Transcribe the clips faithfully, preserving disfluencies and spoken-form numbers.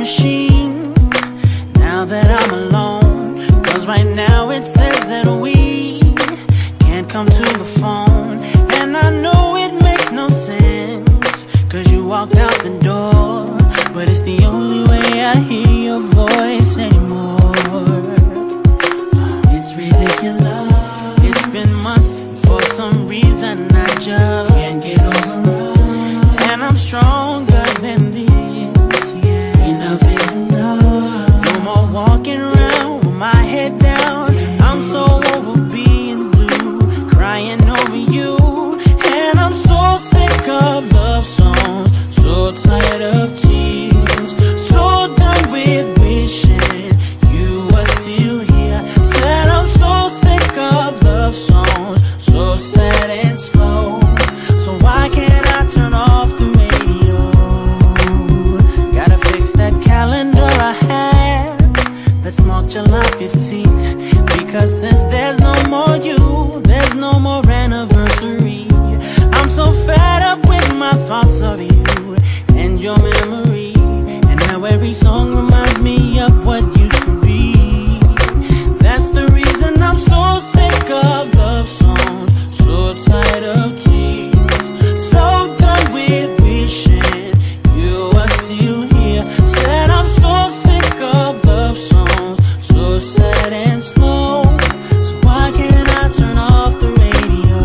machine now that I'm alone. Cause right now it says that we can't come to the phone. And I know it makes no sense, cause you walked out the door, but it's the only way I hear your voice anymore. It's ridiculous. It's been months, and for some reason I just can't get over. And I'm stronger than this, yeah. Enough is enough. No more walking around with my head down. I'm so over being blue, crying over you. And I'm so sick of love songs, so tired of tears, so done with wishing you were still here. Said I'm so sick of love songs, so sad and slow. So why can't I turn off the radio? Gotta fix that calendar I have that's marked July fifteenth. Because since there's no more you, there's no more anniversary. I'm so fed up with my thoughts of you and your memory, and how every song reminds me of what used to be. That's the reason I'm so sick of love songs, so tired of tears, so done with wishing you were still here. Said I'm so sick of love songs, so sad and slow. So why can't I turn off the radio?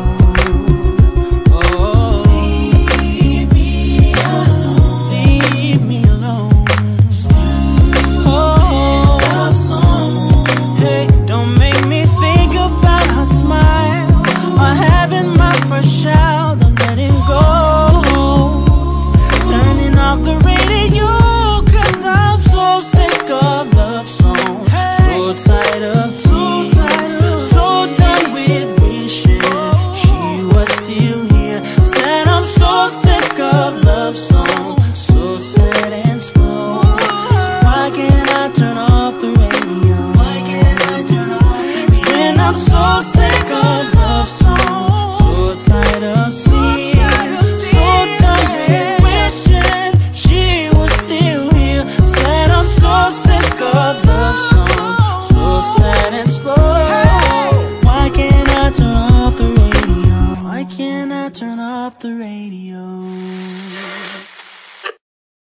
Oh, leave me alone, leave me alone. Oh, love song. Hey, don't make me think about her smile, or having my first child. I'm letting go, turning off the radio, cause I'm so sick of love songs, so tired of tears, so done with wishing she was still here. Said I'm so sick of love songs, so sad and slow. So why can't I turn off the radio? Why can't I turn off? When I'm so sick of love songs, so tired of tears, so done with wishing she was still here. Said I'm so sick of love songs, so sad and slow. Why can't I turn off the radio? Why can't I turn off the radio?